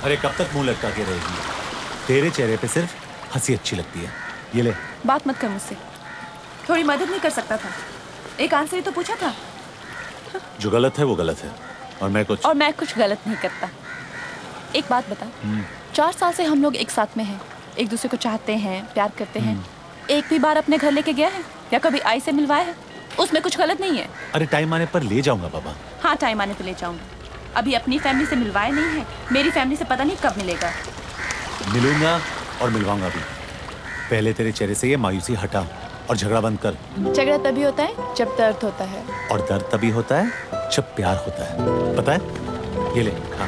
अरे कब तक मुंह लटका के रहेगी? तेरे चेहरे पे सिर्फ हंसी अच्छी लगती है। ये ले। बात मत कर मुझसे। थोड़ी मदद नहीं कर सकता था? एक आंसर ही तो पूछा था। जो गलत है वो गलत है, और मैं कुछ गलत नहीं करता। एक बात बता, 4 साल से हम लोग एक साथ में हैं, एक दूसरे को चाहते हैं, प्यार करते हैं। एक भी बार अपने घर लेके गया है या कभी आई से मिलवाया है? उसमें कुछ गलत नहीं है। अरे टाइम आने पर ले जाऊंगा बाबा। हाँ, टाइम आने पर ले जाऊंगा। अभी अपनी फैमिली से मिलवाया नहीं है, मेरी फैमिली से पता नहीं कब मिलेगा। मिलूंगा और मिलवाऊंगा भी। पहले तेरे चेहरे से ये मायूसी हटा और झगड़ा बंद कर। झगड़ा तभी होता है जब दर्द होता है, और दर्द तभी होता है जब प्यार होता है। पता है? ये ले खा।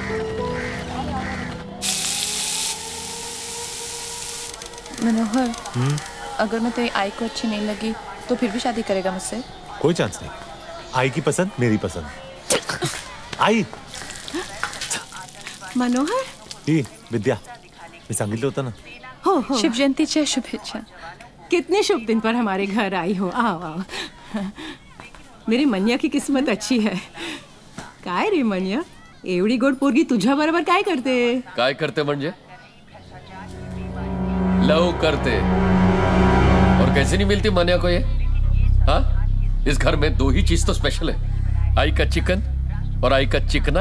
मनोहर, अगर मैं तेरी आई को अच्छी नहीं लगी तो फिर भी शादी करेगा मुझसे? कोई चांस नहीं। आई की पसंद मेरी पसंद। आई मनोहर ही विद्या मी सांगितलं होतं ना। हो शुभ जयंतीच्या शुभेच्छा। कितने शुभ दिन पर हमारे घर आई हो। आओ आओ। मेरी मन्या की किस्मत अच्छी है। काय रे मन्या, एवढी गोड पोरगी तुझ्या बरोबर काय करते? काय करते म्हणजे? लव करते। और कैसे नहीं मिलती मन्या को ये? हाँ, इस घर में 2 ही चीज तो स्पेशल है, आई का चिकन और आई का चिकना।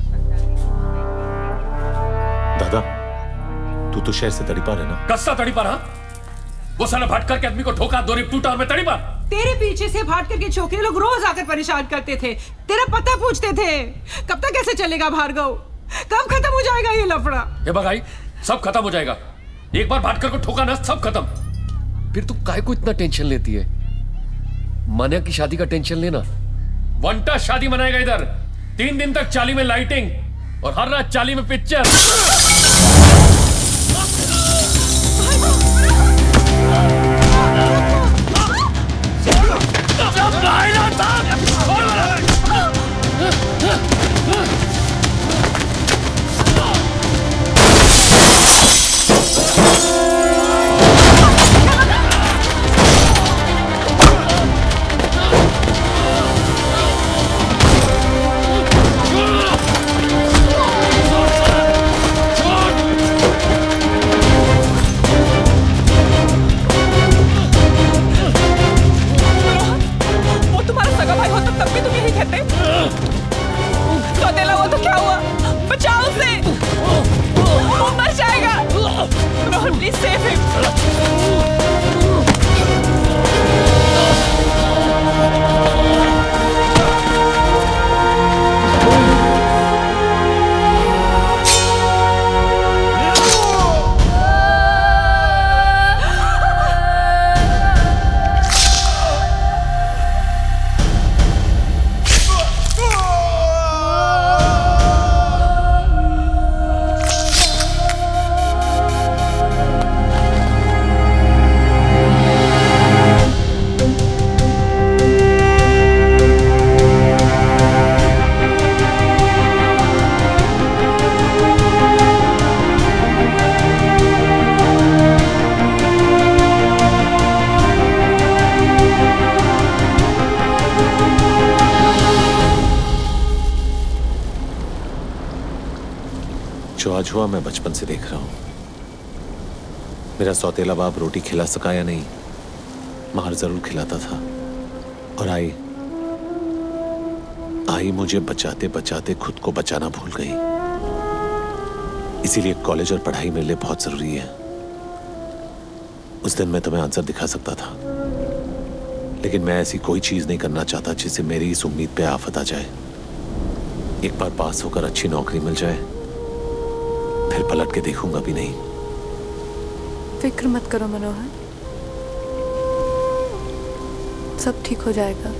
दादा, तू तो शहर से तड़ीपार है ना? कस्सा तड़ीपार? हाँ, वो साला भटकर के आदमी को ठोका, 2 रिप टूटा और मैं तड़ीपार। तेरे पीछे से भाट करके छोकरे लोग रोज आकर परेशान करते थे, तेरा पता पूछते थे। कब तक ऐसे चलेगा भार्गव? कब खत्म हो जाएगा ये लफड़ा? ये बगाई, सब खत्म हो जाएगा। एक बार भाटकर को ठोका ना, सब खत्म। फिर तू काय को इतना टेंशन लेती है? मन्या की शादी का टेंशन लेना। वंटा शादी मनाएगा इधर। 3 दिन तक चाली में लाइटिंग और हर रात चाली में पिक्चर। आज हुआ मैं बचपन से देख रहा हूं। मेरा सौतेला बाप रोटी खिला सका या नहीं, मार जरूर खिलाता था। और आई मुझे बचाते बचाते खुद को बचाना भूल गई। इसीलिए कॉलेज और पढ़ाई मेरे लिए बहुत जरूरी है। उस दिन मैं तुम्हें आंसर दिखा सकता था, लेकिन मैं ऐसी कोई चीज नहीं करना चाहता जिससे मेरी इस उम्मीद पे आफत आ जाए। एक बार पास होकर अच्छी नौकरी मिल जाए, फिर पलट के देखूंगा भी नहीं। फिक्र मत करो मनोहर, सब ठीक हो जाएगा।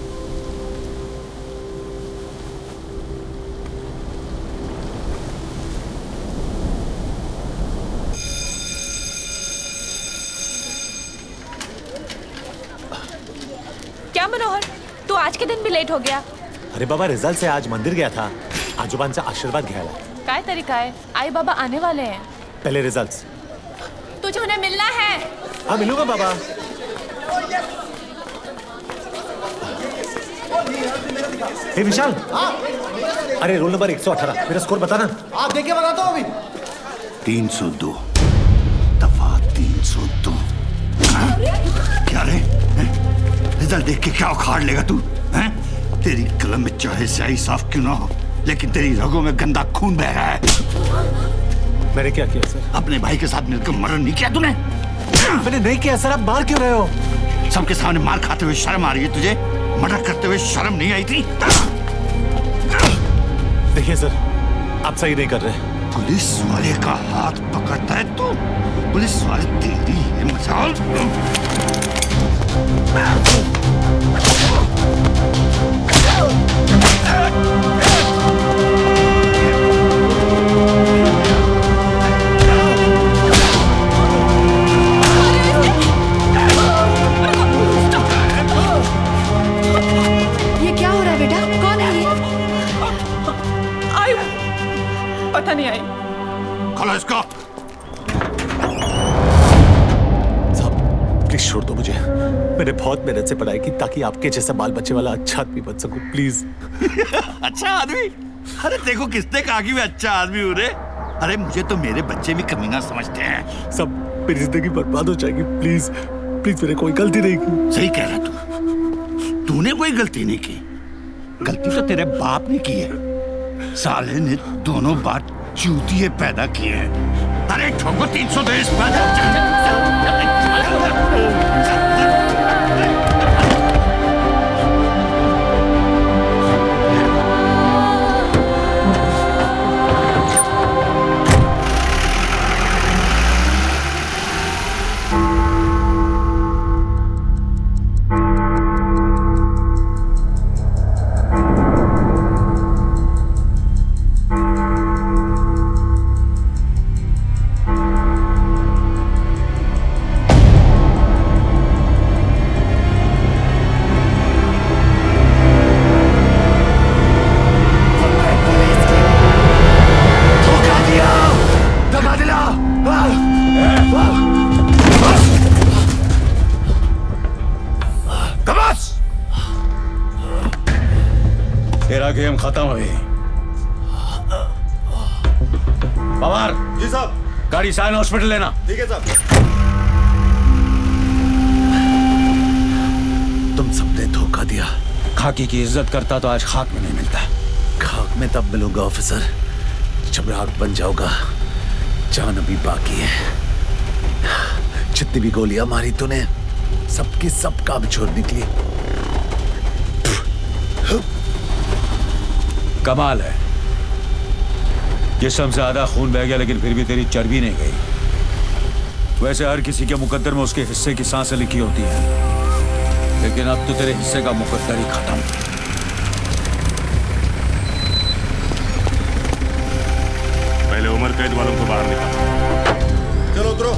क्या मनोहर, तू आज के दिन भी लेट हो गया? अरे बाबा, रिजल्ट से आज मंदिर गया था, आजोबांचा आशीर्वाद घ्यायला। काय तरीका है, आई बाबा आने वाले हैं। पहले रिजल्ट्स। तुझे उन्हें मिलना है। हाँ मिलूंगा बाबा। हे विशाल। हाँ? अरे रोल नंबर 118, मेरा स्कोर बताना। आप देख के बताता हूँ अभी। 302 दफा 302। क्या रे? रिजल्ट देख के क्या उखाड़ लेगा तू? हैं? तेरी कलम में चाहे स्याही साफ क्यों ना हो, लेकिन तेरी रगों में गंदा खून बह रहा है। मैंने क्या किया सर? अपने भाई के साथ मिलकर मर्डर नहीं किया तूने? मैंने नहीं किया सर। आप मार क्यों रहे हो? सबके सामने मार खाते हुए शर्म आ रही है तुझे? मर्डर करते हुए शर्म नहीं आई थी? देखिए सर, आप सही नहीं कर रहे। पुलिस वाले का हाथ पकड़ता है तू? पुलिस वाले तेरी है मजाल? ये क्या हो रहा है बेटा? कौन है ये? आई पता नहीं आई। खोलो इसको। प्लीज छोड़ दो मुझे। मैंने बहुत मेहनत से पढ़ाई की ताकि आपके जैसा बाल बच्चे वाला अच्छा आदमी बन सकूं। प्लीज। अच्छा आदमी? अरे देखो किसने कहा कि मैं अच्छा आदमी हूँ रे? अरे मुझे तो मेरे बच्चे भी कमीना समझते हैं। सब मेरी जिंदगी बर्बाद हो जाएगी। प्लीज प्लीज, मैंने कोई गलती नहीं की। सही कह रहा तू। तूने कोई गलती नहीं की। गलती तो तेरे बाप ने की है। साले ने दोनों बात चूतिए पैदा किए हैं। अरे ठोको 302 इस गेम खत्म हुई। पवार जी साहब। गाड़ी साइन हॉस्पिटल लेना। ठीक है साहब। तुम सबने धोखा दिया। खाकी की इज्जत करता तो आज खाक में नहीं मिलता। खाक में तब मिलूंगा ऑफिसर जब राख बन जाऊंगा। जान अभी बाकी है। जितनी भी गोलियां मारी तूने सबकी सब काम छोड़ निकली। कमाल है, जिस्म से आधा खून बह गया लेकिन फिर भी तेरी चर्बी नहीं गई। वैसे हर किसी के मुकद्दर में उसके हिस्से की सांसें लिखी होती है, लेकिन अब तो तेरे हिस्से का मुकद्दर ही खत्म। पहले उम्र कैद वालों को बाहर निकालो। चलो उतरो।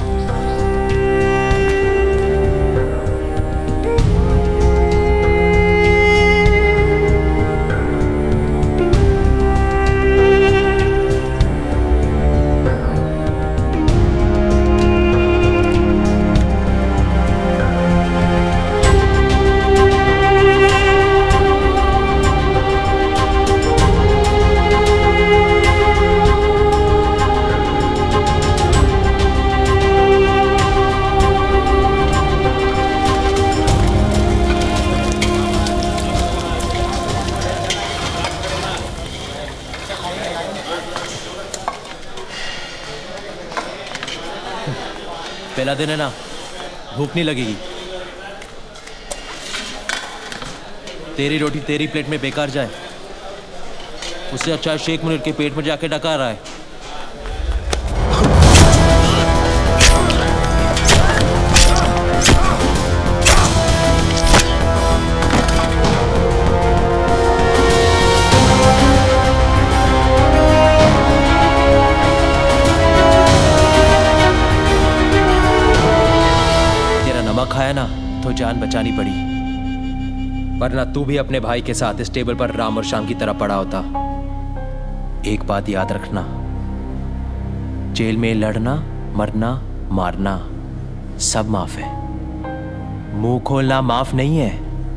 पहला दिन है ना, भूख नहीं लगेगी। तेरी रोटी तेरी प्लेट में बेकार जाए, उससे अच्छा शेख मुनीर के पेट में जाके डका रहा है। खाया ना तो जान बचानी पड़ी, वरना तू भी अपने भाई के साथ इस टेबल पर राम और श्याम की तरह पड़ा होता। एक बात याद रखना, जेल में लड़ना, मरना, मारना सब माफ है, मुंह खोलना माफ नहीं है।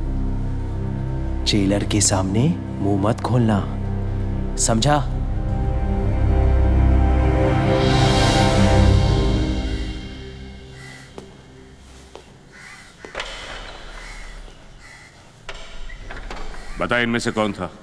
जेलर के सामने मुंह मत खोलना, समझा? बता इनमें से कौन था?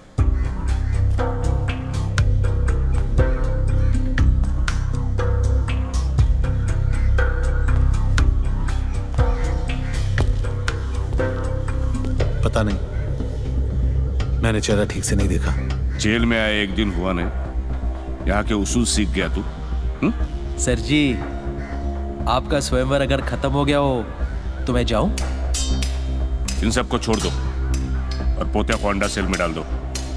पता नहीं, मैंने चेहरा ठीक से नहीं देखा। जेल में आए एक दिन हुआ नहीं, यहाँ के उसूल सीख गया तू? सर जी, आपका स्वयंवर अगर खत्म हो गया हो तो मैं जाऊं? इन सबको छोड़ दो और पोतिया को अंडा सेल में डाल दो।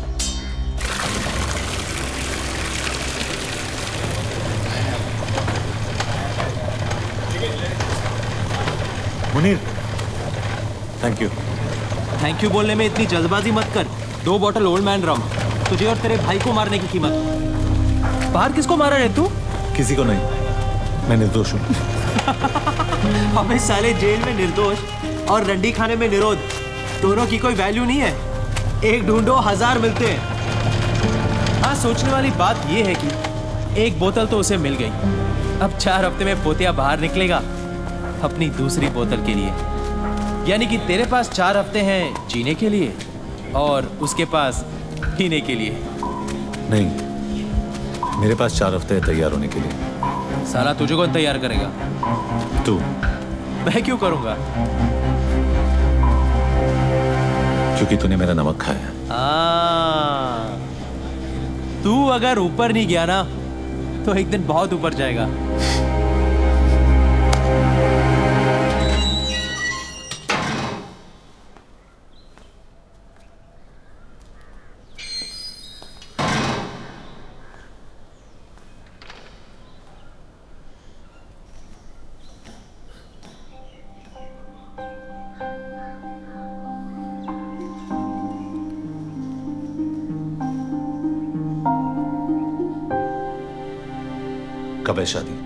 Munir, thank you. Thank you बोलने में इतनी जल्दबाजी मत कर। 2 बॉटल ओल्ड मैन रम, तुझे और तेरे भाई को मारने की कीमत। बाहर किसको मारा है तू? किसी को नहीं, मैं निर्दोष हूँ। हमें साले जेल में निर्दोष और रंडी खाने में निरोध, दोनों की कोई वैल्यू नहीं है। एक ढूंढो 1000 मिलते हैं। हाँ, सोचने वाली बात यह है कि एक बोतल तो उसे मिल गई। अब 4 हफ्ते में पोतिया बाहर निकलेगा अपनी दूसरी बोतल के लिए। यानी कि तेरे पास 4 हफ्ते हैं जीने के लिए और उसके पास पीने के लिए। नहीं, मेरे पास 4 हफ्ते हैं तैयार होने के लिए। साला तुझे कौन तैयार करेगा? तू। मैं क्यों करूंगा? क्योंकि तूने मेरा नमक खाया। तू अगर ऊपर नहीं गया ना तो एक दिन बहुत ऊपर जाएगा। कब है शादी?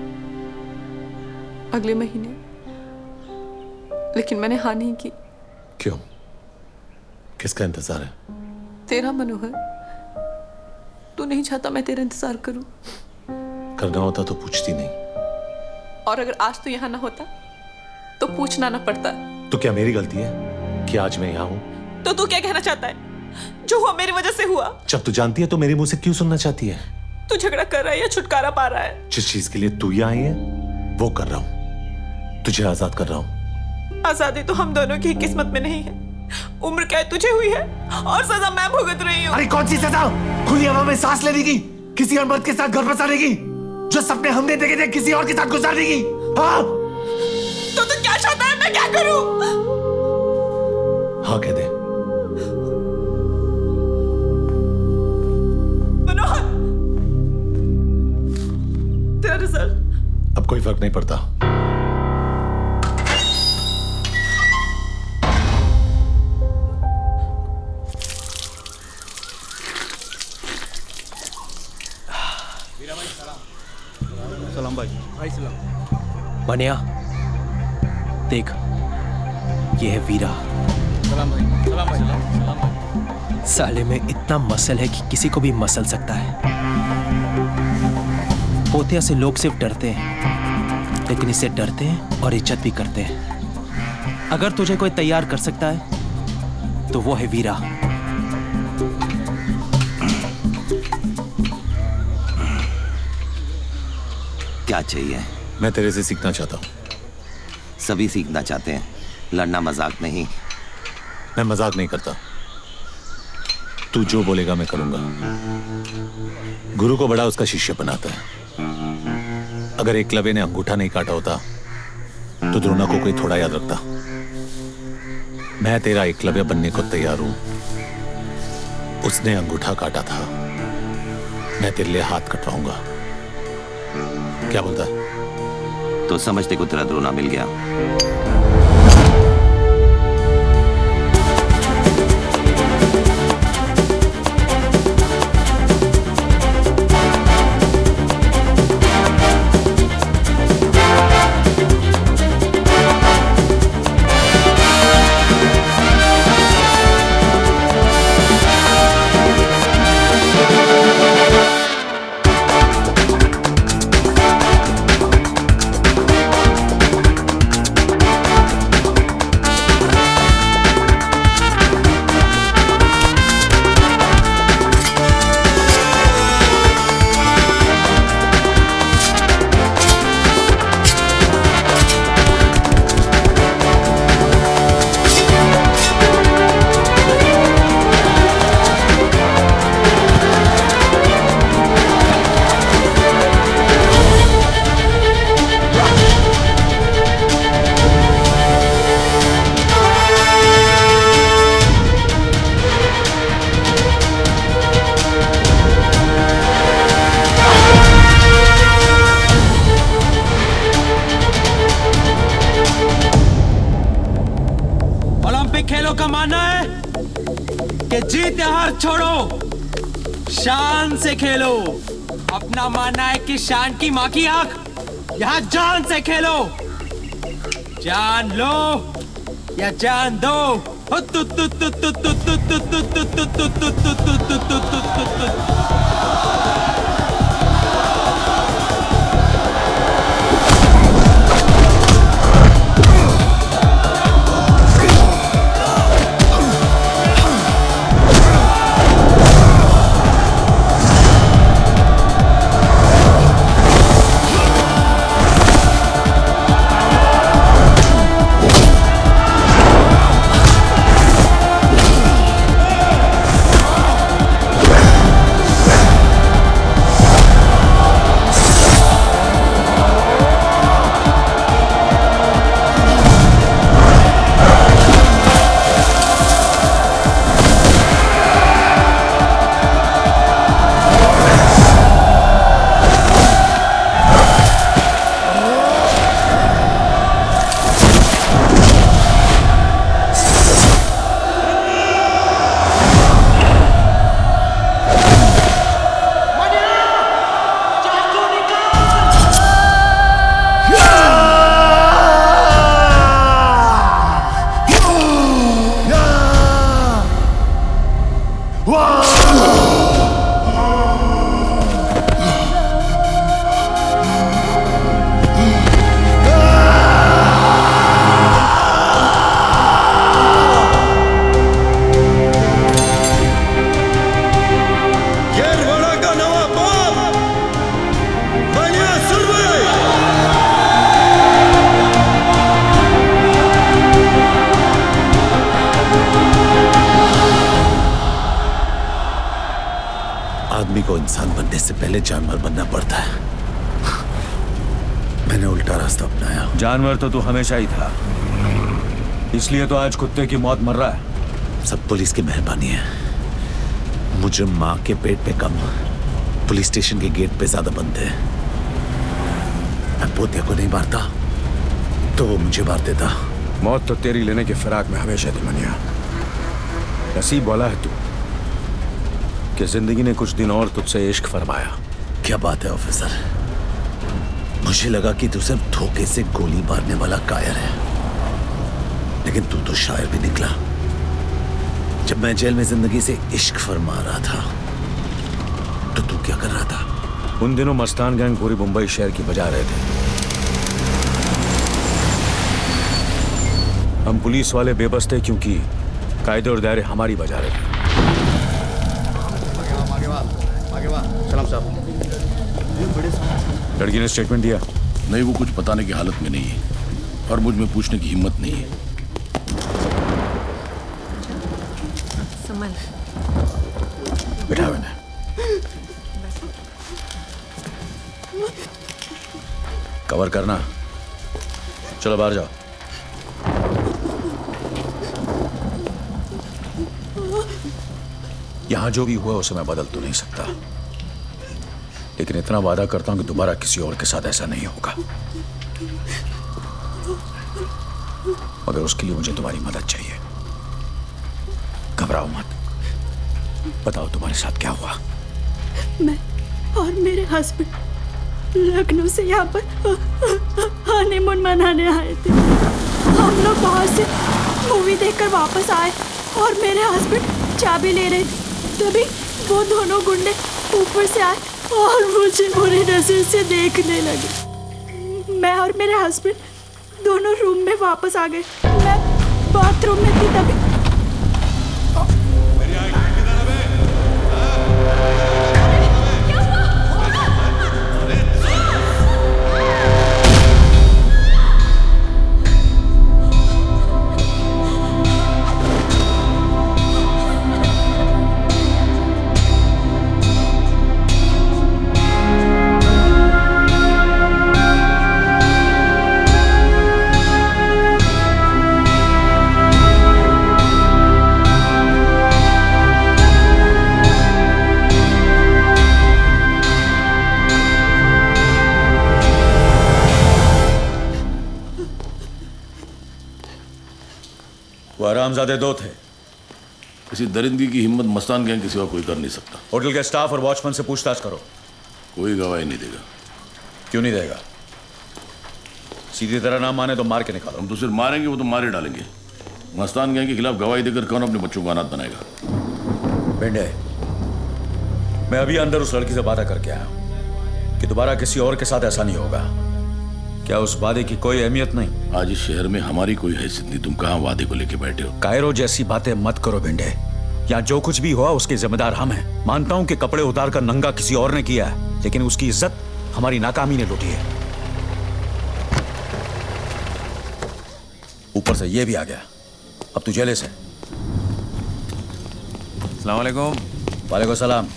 अगले महीने, लेकिन मैंने हाँ नहीं की। क्यों? किसका इंतजार है? तेरा मनोहर। तू नहीं चाहता मैं तेरा इंतजार करूं? करना होता तो पूछती नहीं। और अगर आज तू यहाँ ना होता तो पूछना ना पड़ता। तो क्या मेरी गलती है कि आज मैं यहाँ हूँ? तो तू क्या कहना चाहता है? जो हुआ मेरी वजह से हुआ। जब तू जानती है तो मेरे मुंह से क्यों सुनना चाहती है? तू झगड़ा कर रहा है या छुटकारा पा रहा है? जिस चीज के लिए तू यहाँ आई है वो कर रहा हूँ। तुझे आजाद कर रहा हूँ। आजादी तो हम दोनों की किस्मत में नहीं है। उम्र क्या तुझे हुई है और सजा मैं भुगत रही हूँ। अरे कौन सी सजा? खुली हवा में सांस लेने की, किसी और मर्द के साथ घर बसाने की, जो सपने हमने देखे थे किसी और के साथ गुजारने की। हाँ? तो तू क्या चाहता है मैं क्या करूँ? हाँ कह दे। मनोहर, तेरा रिजल्ट अब कोई फर्क नहीं पड़ता। सलाम भाई। भाई सलाम। मनिया देख, ये है वीरा। सलाम भाई। सलाम भाई। सलाम भाई। साले में इतना मसल है कि किसी को भी मसल सकता है। पोतिया से लोग सिर्फ डरते हैं, लेकिन इससे डरते हैं और इज्जत भी करते हैं। अगर तुझे कोई तैयार कर सकता है तो वो है वीरा। क्या चाहिए? मैं तेरे से सीखना चाहता हूँ। सभी सीखना चाहते हैं, लड़ना मजाक नहीं। मैं मजाक नहीं करता। तू जो बोलेगा मैं करूंगा। गुरु को बड़ा उसका शिष्य बनाता है। अगर एकलव्य ने अंगूठा नहीं काटा होता तो द्रोणा को कोई थोड़ा याद रखता। मैं तेरा एकलव्य बनने को तैयार हूं। उसने अंगूठा काटा था, मैं तेरे लिए हाथ कटवाऊंगा। क्या बोलता है? तो समझते को तेरा द्रोणा मिल गया। शान से खेलो। अपना मानना है कि शान की माँ की आंख, यहाँ जान से खेलो। जान लो या जान दो। येरवड़ा का नवा बाप मन्या सुर्वे। आदमी को इंसान बनने से पहले जानवर बनना पड़ता है। मैंने उल्टा रास्ता अपनाया। जानवर तो तू हमेशा ही था, इसलिए तो आज कुत्ते की मौत मर रहा है। सब पुलिस की मेहरबानी है। मुजरिम माँ के पेट पे कम, पुलिस स्टेशन के गेट पे ज्यादा बनते हैं। मैं पोते को नहीं मारता तो वो मुझे मार देता। मौत तो तेरी लेने के फिराक में हमेशा थी मनिया। नसीब वाला है तू कि जिंदगी ने कुछ दिन और तुझसे इश्क फरमाया। क्या बात है ऑफिसर, मुझे लगा कि तू सिर्फ धोखे से गोली मारने वाला कायर है, लेकिन तू तो शायर भी निकला। जब मैं जेल में जिंदगी से इश्क फरमा रहा था तो तू क्या कर रहा था? उन दिनों मस्तान गैंग पूरी मुंबई शहर की बजा रहे थे। हम पुलिस वाले बेबस थे क्योंकि कायदे और दायरे हमारी बजा रहे थे। सलाम साहब। लड़की ने स्टेटमेंट दिया? नहीं, वो कुछ बताने की हालत में नहीं है और मुझ में पूछने की हिम्मत नहीं है। संभल। बिठा मैंने। कवर करना। चलो बाहर जाओ। यहां जो भी हुआ उसे मैं बदल तो नहीं सकता, लेकिन इतना वादा करता हूं कि दोबारा किसी और के साथ ऐसा नहीं होगा। मगर उसके लिए मुझे तुम्हारी मदद चाहिए। घबराओ मत, बताओ तुम्हारे साथ क्या हुआ। मैं और मेरे हस्बैंड लखनऊ से यहाँ पर हनीमून मनाने आए थे। हम लोग बाहर से मूवी देखकर वापस आए और मेरे हस्बैंड चाबी ले रहे थे, तभी वो दोनों गुंडे ऊपर से आए और मुझे बुरी नजर से देखने लगे। मैं और मेरे हस्बैंड दोनों रूम में वापस आ गए। मैं बाथरूम में थी तभी वो हरामजादे दो थे, किसी दरिंदगी की हिम्मत मस्तान गैंग के सिवा कोई कर नहीं सकता। होटल के स्टाफ और वॉचमैन से पूछताछ करो। कोई गवाही नहीं देगा। क्यों नहीं देगा? सीधी तरह ना माने तो मार के निकालो। हम तो सिर्फ मारेंगे, वो तो मारे डालेंगे। मस्तान गैंग के खिलाफ गवाही देकर कौन अपने बच्चों को अनाथ बनाएगा? बेंडे, मैं अभी अंदर उस लड़की से वादा करके आया हूं कि दोबारा किसी और के साथ ऐसा नहीं होगा। क्या उस वादे की कोई अहमियत नहीं? आज इस शहर में हमारी कोई हैसियत नहीं। तुम कहां वादे को लेके बैठे हो? कायरो जैसी बातें मत करो बेंडे। यहाँ जो कुछ भी हुआ उसके जिम्मेदार हम हैं। मानता हूं कि कपड़े उतार कर नंगा किसी और ने किया है, लेकिन उसकी इज्जत हमारी नाकामी ने लूटी है। ऊपर से ये भी आ गया। अब तू जेले से। अस्सलाम वालेकुम। वालेकुम सलाम।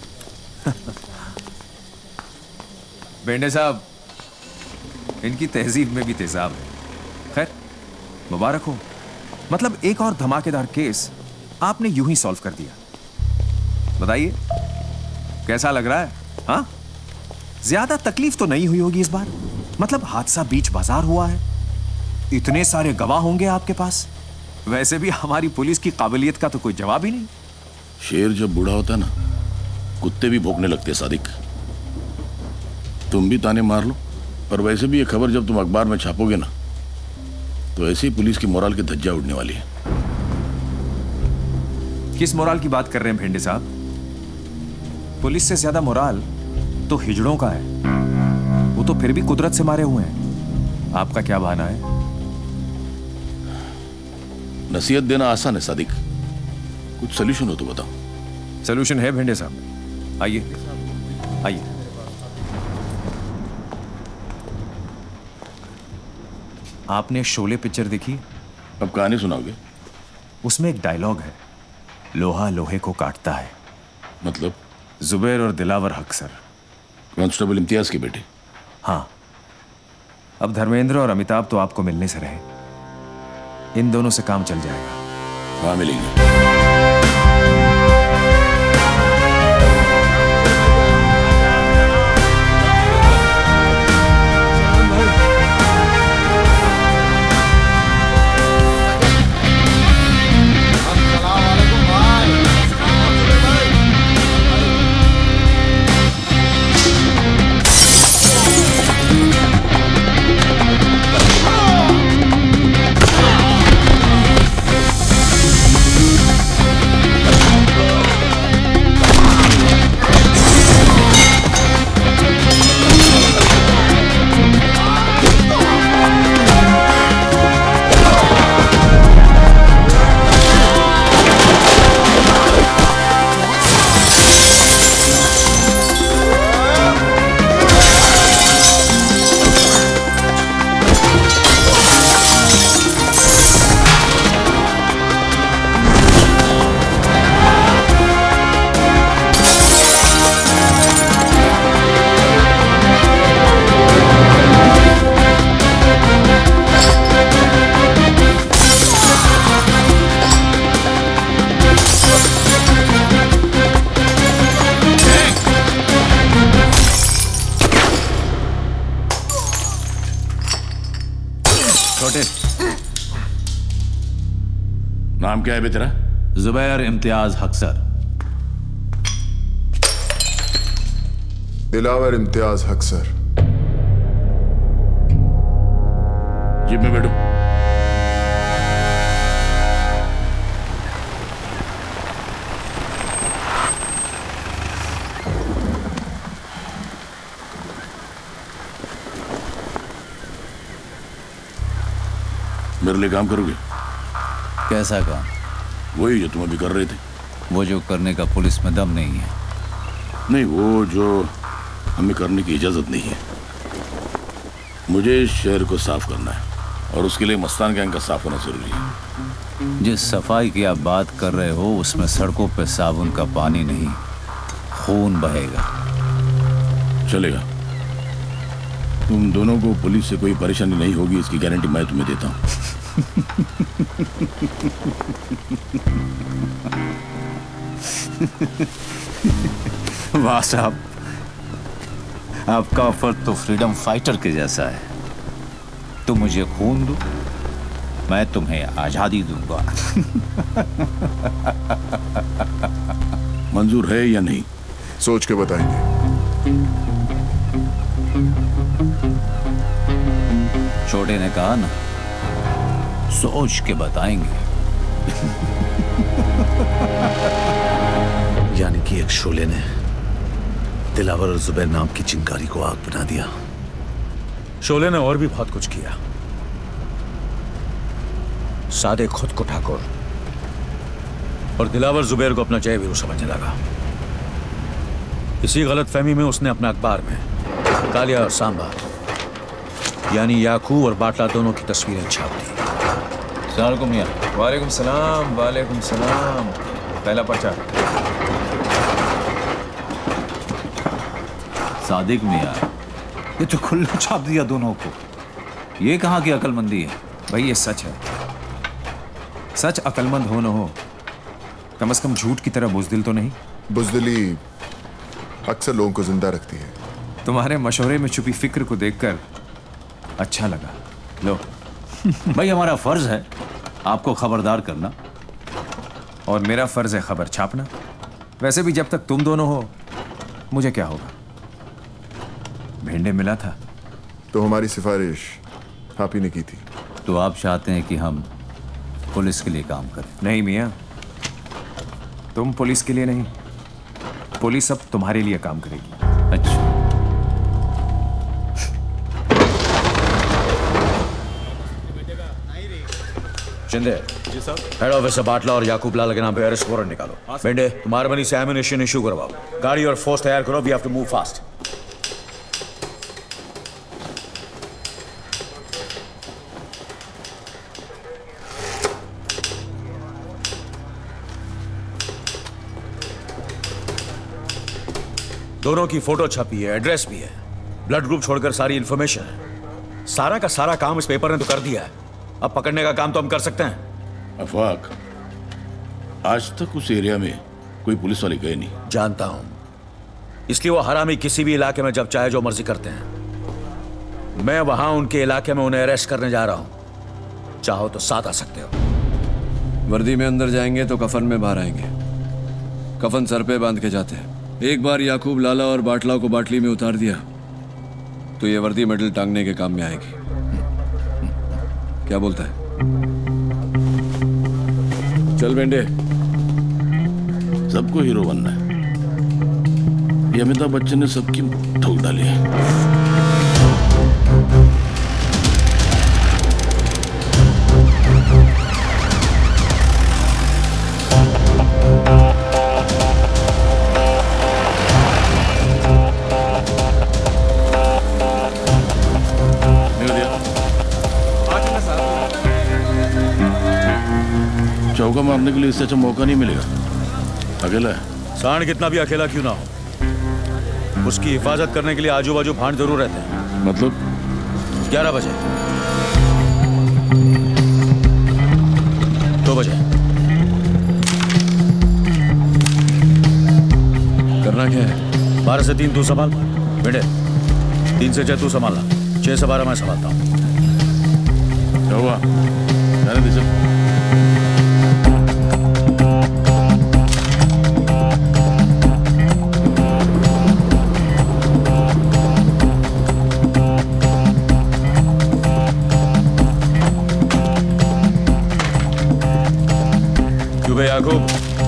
बेंडे साहब, इनकी तहजीब में भी तेजाब है। खैर, मुबारक हो। मतलब एक और धमाकेदार केस आपने यूं ही सॉल्व कर दिया। बताइए कैसा लग रहा है? हाँ, ज्यादा तकलीफ तो नहीं हुई होगी इस बार। मतलब हादसा बीच बाजार हुआ है, इतने सारे गवाह होंगे आपके पास। वैसे भी हमारी पुलिस की काबिलियत का तो कोई जवाब ही नहीं। शेर जब बूढ़ा होता है ना, कुत्ते भी भौंकने लगते। सादिक, तुम भी ताने मार लो, पर वैसे भी ये खबर जब तुम अखबार में छापोगे ना, तो ऐसे ही पुलिस की मोराल की धज्जियां उड़ने वाली है। किस मोराल की बात कर रहे हैं भेंडे साहब? पुलिस से ज्यादा मोराल तो हिजड़ों का है। वो तो फिर भी कुदरत से मारे हुए हैं। आपका क्या बहाना है? नसीहत देना आसान है सादिक, कुछ सोल्यूशन हो तो बताओ। सोल्यूशन है भेंडे साहब, आइए आइए। आपने शोले पिक्चर देखी? अब कहानी सुनाओगे? उसमें एक डायलॉग है, लोहा लोहे को काटता है। मतलब? जुबैर और दिलावर हक सर, कांस्टेबल इम्तियाज के बेटे। हाँ, अब धर्मेंद्र और अमिताभ तो आपको मिलने से रहे। इन दोनों से काम चल जाएगा। हाँ, मिलेंगे। नाम क्या है बे तेरा? जुबैर इम्तियाज हक सर। दिलावर इम्तियाज हक सर। जीप में बैठो। मेरे लिए काम करोगे? कैसा काम? वही जो तुम अभी कर रहे थे। वो जो करने का पुलिस में दम नहीं है। नहीं, वो जो हमें करने की इजाजत नहीं है। मुझे इस शहर को साफ करना है और उसके लिए मस्तान गैंग का साफ होना जरूरी है। जिस सफाई की आप बात कर रहे हो उसमें सड़कों पे साबुन का पानी नहीं, खून बहेगा। चलेगा। तुम दोनों को पुलिस से कोई परेशानी नहीं होगी, इसकी गारंटी मैं तुम्हें देता हूँ। वाह साहब, आपका ऑफर तो फ्रीडम फाइटर के जैसा है। तुम मुझे खून दो, मैं तुम्हें आजादी दूंगा। मंजूर है या नहीं? सोच के बताएंगे। छोटे ने कहा ना, सोच के बताएंगे। यानी कि एक शोले ने दिलावर और जुबैर नाम की चिंगारी को आग बना दिया। शोले ने और भी बहुत कुछ किया। सादे खुद को ठाकुर और दिलावर जुबैर को अपना जय वीरू समझने लगा। इसी गलत फहमी में उसने अपने अखबार में कालिया और सांबा यानी याकूब और बाटला दोनों की तस्वीरें छाप दी। सलाम मियां। वालेकुम सलाम। वालेकुम सलाम। पहला पर्चा। सादिक मियां, ये तो खुला छाप दिया दोनों को। ये कहाँ की अकलमंदी है? भाई ये सच है। सच अकलमंद हो न हो, कम से कम झूठ की तरह बुजदिल तो नहीं। बुजदिली अक्सर लोगों को जिंदा रखती है। तुम्हारे मशवरे में छुपी फिक्र को देखकर अच्छा लगा। लो भाई, हमारा फर्ज है आपको खबरदार करना और मेरा फर्ज है खबर छापना। वैसे भी जब तक तुम दोनों हो मुझे क्या होगा। भेंडे मिला था तो हमारी सिफारिश आप ही ने की थी। तो आप चाहते हैं कि हम पुलिस के लिए काम करें? नहीं मियां, तुम पुलिस के लिए नहीं, पुलिस अब तुम्हारे लिए काम करेगी। अच्छा, शिंदे जी साहब, हेड ऑफिस से बाटला और याकूब लाल के नाम पे अरेस्ट वारंट निकालो। बेंडे, तुम्हारे बनी से एमिनेशन इशू करवाओ। गाड़ी और फोर्स तैयार करो। We have to move fast. दोनों की फोटो छपी है, एड्रेस भी है, ब्लड ग्रुप छोड़कर सारी इंफॉर्मेशन है। सारा का सारा काम इस पेपर ने तो कर दिया है। अब पकड़ने का काम तो हम कर सकते हैं। अफवाक, आज तक उस एरिया में कोई पुलिस वाले गए नहीं। जानता हूं, इसलिए वो हरामी किसी भी इलाके में जब चाहे जो मर्जी करते हैं। मैं वहां उनके इलाके में उन्हें अरेस्ट करने जा रहा हूं। चाहो तो साथ आ सकते हो। वर्दी में अंदर जाएंगे तो कफन में बाहर आएंगे। कफन सर पे बांध के जाते हैं। एक बार याकूब लाला और बाटला को बाटली में उतार दिया तो ये वर्दी मेडल टांगने के काम में आएगी। क्या बोलता है? चल बेंडे। सबको हीरो बनना है। ये अमिताभ बच्चन ने सबकी ठोक डाली है। चौका मारने के लिए इससे अच्छा मौका नहीं मिलेगा। अकेला है। सांड कितना भी अकेला क्यों ना हो, उसकी हिफाजत करने के लिए आजू बाजू भांड जरूर रहते हैं। मतलब 11 बजे, 2 बजे। करना क्या है? 12 से 3 तू संभाल बेटे, 3 से 6 तू संभालना, 6 से 12 मैं संभालता हूँ। क्या हुआ? जाने दीजिए। याकूब,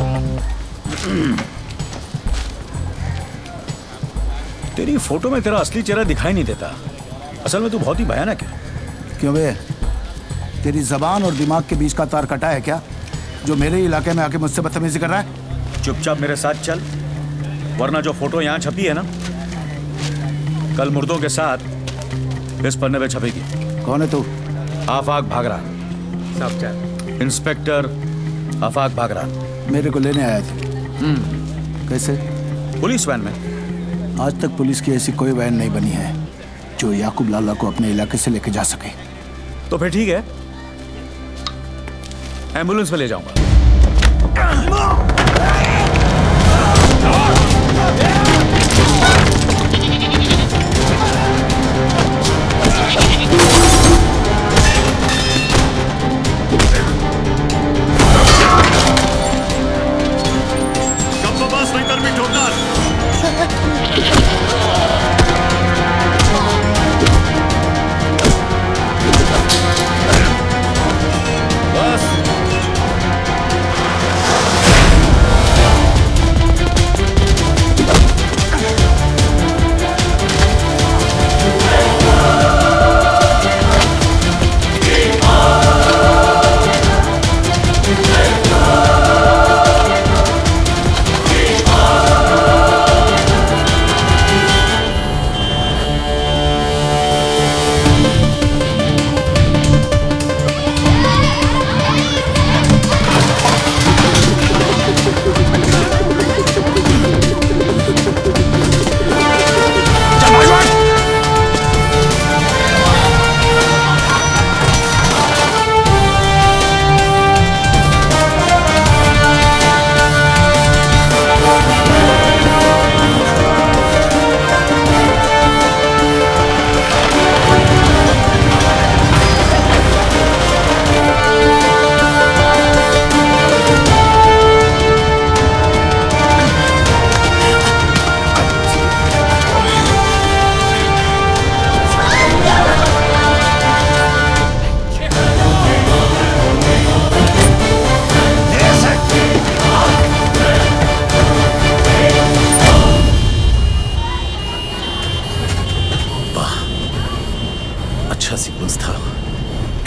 तेरी फोटो में तेरा असली चेहरा दिखाई नहीं देता। असल में तू बहुत ही भयानक है। क्यों बे? तेरी जबान और दिमाग के बीच का तार कटा है क्या, जो मेरे इलाके में आके मुझसे बदतमीजी कर रहा है? चुपचाप मेरे साथ चल, वरना जो फोटो यहाँ छपी है ना, कल मुर्दों के साथ इस पन्ने पे छपेगी। कौन है तू? आफाक भागरा। सब चल। इंस्पेक्टर आफाक भागरा। मेरे को लेने आया था। कैसे? पुलिस वैन में। आज तक पुलिस की ऐसी कोई वैन नहीं बनी है जो याकूब लाला को अपने इलाके से लेके जा सके। तो फिर ठीक है, एम्बुलेंस में ले जाऊंगा।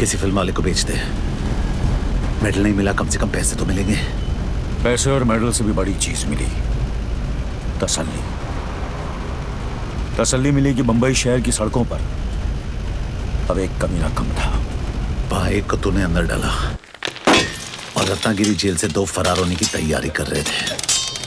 किसी फिल्म वाले को बेच दे। मेडल नहीं मिला, कम से कम पैसे तो मिलेंगे। पैसे और मेडल से भी बड़ी चीज मिली, तसल्ली। तसल्ली मिली कि मुंबई शहर की सड़कों पर अब एक कमीना कम था। वहां एक को तूने अंदर डाला और रत्नागिरी जेल से 2 फरार होने की तैयारी कर रहे थे।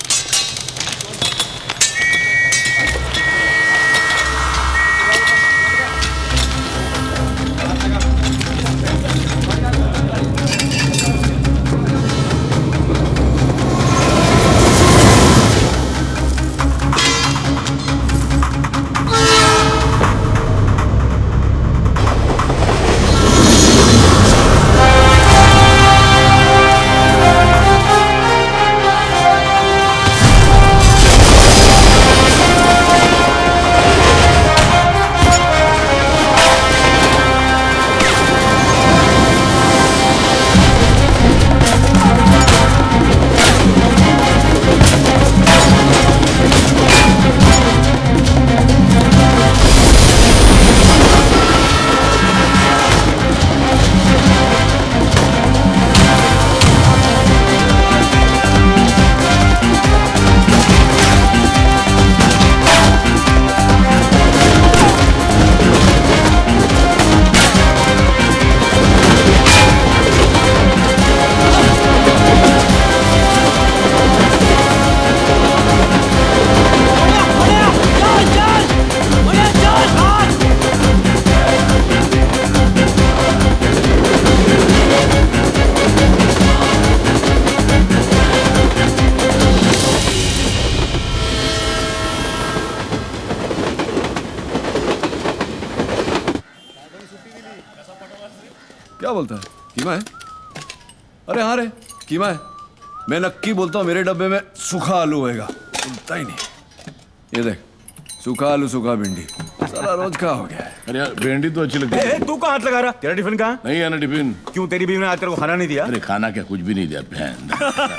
क्या बोलता है? कीमा है? अरे हाँ रे, कीमा है। मैं नक्की बोलता हूँ मेरे डब्बे में सूखा आलू होएगा। सुनता ही नहीं। ये देख, सूखा आलू, सूखा भिंडी, साला रोज का हो गया है। अरे यार भिंडी तो अच्छी लगती है। तू कहाँ हाथ लगा रहा? तेरा टिफिन कहाँ? नहीं है ना टिफिन। क्यों, तेरी बीवी ने आज तेरे को खाना नहीं दिया? अरे खाना क्या, कुछ भी नहीं दिया बहन।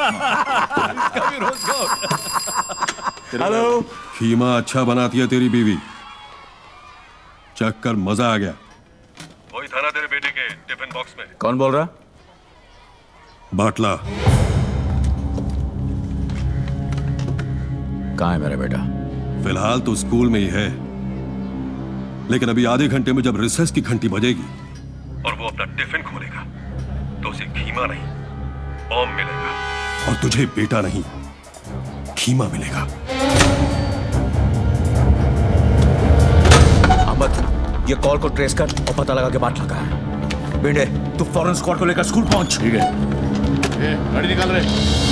हेलो, खीमा अच्छा बनाती है तेरी बीवी, चख कर मजा आ गया। वही था ना तेरे बेटे के टिफिन बॉक्स में। कौन बोल रहा? बाटला। कहाँ है मेरा बेटा? फिलहाल तो स्कूल में ही है, लेकिन अभी आधे घंटे में जब रिसेस की घंटी बजेगी और वो अपना टिफिन खोलेगा तो उसे खीमा नहीं बॉम्ब मिलेगा। और तुझे बेटा नहीं खीमा मिलेगा। अहमद, ये कॉल को ट्रेस कर और पता लगा के बाटला कहाँ है। बेटे, तू फौरन स्क्वाड को लेकर स्कूल पहुंच। ठीक है। गाड़ी निकाल रहे।